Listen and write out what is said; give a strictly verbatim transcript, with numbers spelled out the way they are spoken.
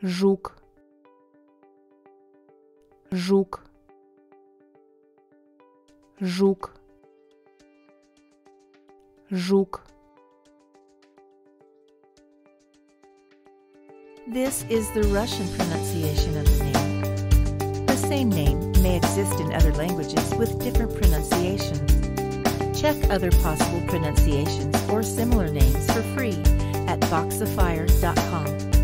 Zhuk, Zhuk, Zhuk, Zhuk. This is the Russian pronunciation of the name. The same name may exist in other languages with different pronunciations. Check other possible pronunciations or similar names for free at voxifier dot com.